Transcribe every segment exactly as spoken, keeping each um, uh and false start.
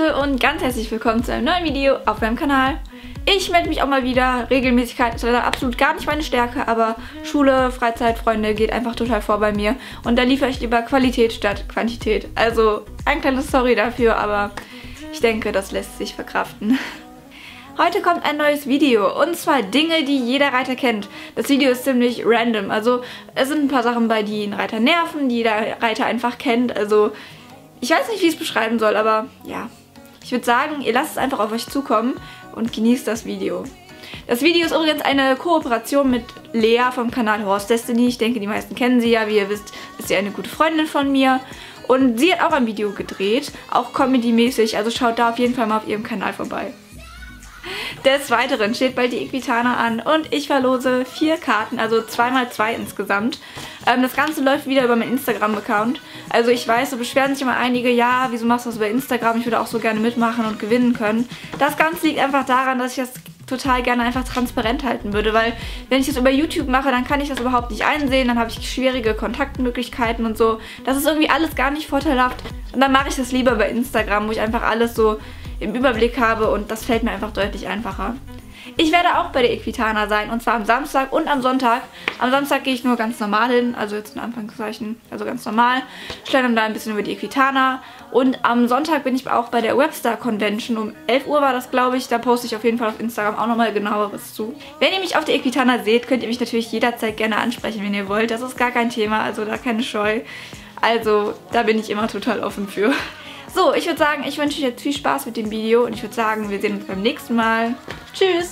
Leute und ganz herzlich willkommen zu einem neuen Video auf meinem Kanal. Ich melde mich auch mal wieder. Regelmäßigkeit ist leider absolut gar nicht meine Stärke, aber Schule, Freizeit, Freunde geht einfach total vor bei mir. Und da liefere ich lieber Qualität statt Quantität. Also ein kleines Sorry dafür, aber ich denke, das lässt sich verkraften. Heute kommt ein neues Video und zwar Dinge, die jeder Reiter kennt. Das Video ist ziemlich random, also es sind ein paar Sachen bei, die einen Reiter nerven, die jeder Reiter einfach kennt. Also ich weiß nicht, wie ich es beschreiben soll, aber ja. Ich würde sagen, ihr lasst es einfach auf euch zukommen und genießt das Video. Das Video ist übrigens eine Kooperation mit Lea vom Kanal Horse Destiny. Ich denke, die meisten kennen sie ja. Wie ihr wisst, ist sie eine gute Freundin von mir. Und sie hat auch ein Video gedreht, auch Comedy-mäßig. Also schaut da auf jeden Fall mal auf ihrem Kanal vorbei. Des Weiteren steht bald die Equitana an und ich verlose vier Karten, also zwei mal zwei insgesamt. Ähm, das Ganze läuft wieder über meinen Instagram-Account. Also ich weiß, so beschweren sich immer einige, ja, wieso machst du das über Instagram? Ich würde auch so gerne mitmachen und gewinnen können. Das Ganze liegt einfach daran, dass ich das total gerne einfach transparent halten würde, weil wenn ich das über YouTube mache, dann kann ich das überhaupt nicht einsehen, dann habe ich schwierige Kontaktmöglichkeiten und so. Das ist irgendwie alles gar nicht vorteilhaft und dann mache ich das lieber bei Instagram, wo ich einfach alles so im Überblick habe und das fällt mir einfach deutlich einfacher. Ich werde auch bei der Equitana sein und zwar am Samstag und am Sonntag. Am Samstag gehe ich nur ganz normal hin, also jetzt in Anführungszeichen, also ganz normal. Stelle dann da ein bisschen über die Equitana und am Sonntag bin ich auch bei der Webstar Convention. Um elf Uhr war das, glaube ich, da poste ich auf jeden Fall auf Instagram auch nochmal genaueres zu. Wenn ihr mich auf der Equitana seht, könnt ihr mich natürlich jederzeit gerne ansprechen, wenn ihr wollt. Das ist gar kein Thema, also da keine Scheu. Also da bin ich immer total offen für. So, ich würde sagen, ich wünsche euch jetzt viel Spaß mit dem Video und ich würde sagen, wir sehen uns beim nächsten Mal. Tschüss!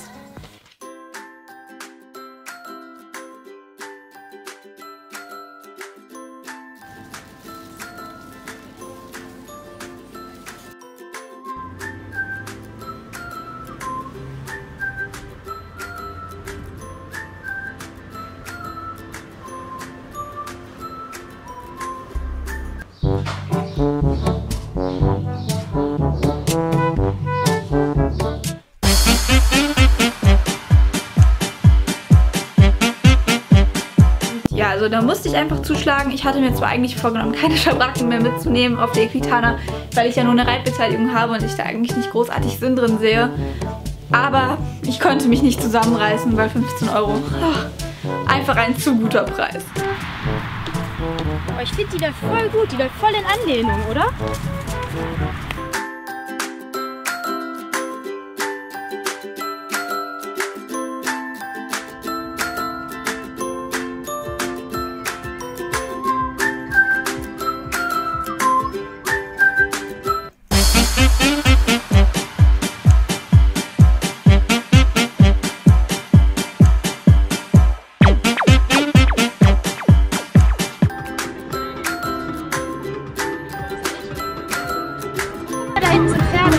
Ja, also da musste ich einfach zuschlagen. Ich hatte mir zwar eigentlich vorgenommen, keine Schabracken mehr mitzunehmen auf der Equitana, weil ich ja nur eine Reitbeteiligung habe und ich da eigentlich nicht großartig Sinn drin sehe. Aber ich konnte mich nicht zusammenreißen, weil fünfzehn Euro ach, einfach ein zu guter Preis. Aber ich finde die da voll gut, die da voll in Anlehnung, oder? Da hinten sind Pferde.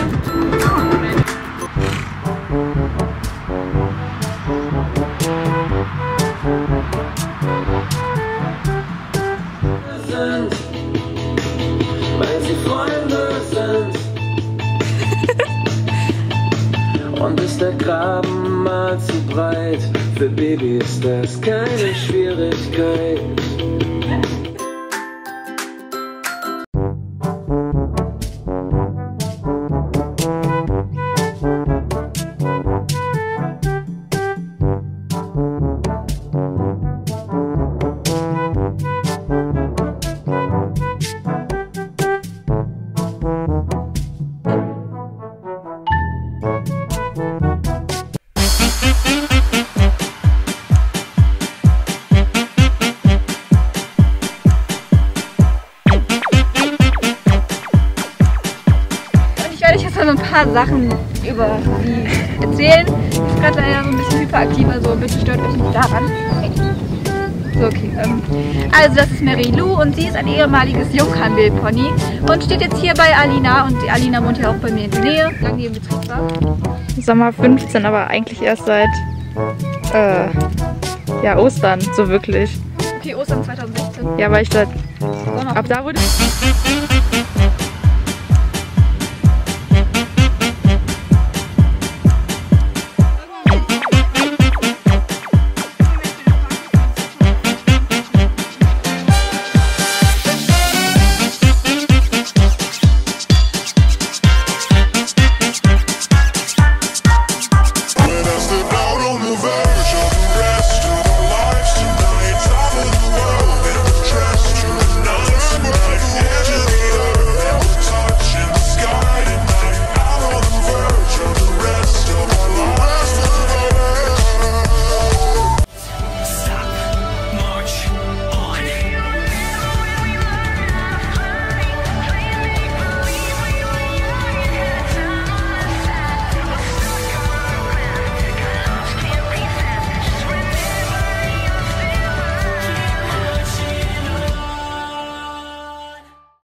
Sind, weil sie Freunde sind. Und ist der Graben mal zu breit, für Baby ist das keine Schwierigkeit. Ich werde euch jetzt mal so ein paar Sachen über sie erzählen. Ich bin gerade leider so ein bisschen hyperaktiv, also bitte stört euch nicht daran. So, okay. Ähm, also das ist Mary Lou und sie ist ein ehemaliges Junghandel-Pony und steht jetzt hier bei Alina und die Alina wohnt ja auch bei mir in der Nähe. Wie lange die im Betrieb war? Sommer fünfzehn, aber eigentlich erst seit äh, ja, Ostern, so wirklich. Okay, Ostern zweitausendsechzehn. Ja, weil ich seit Sommer. ab da wurde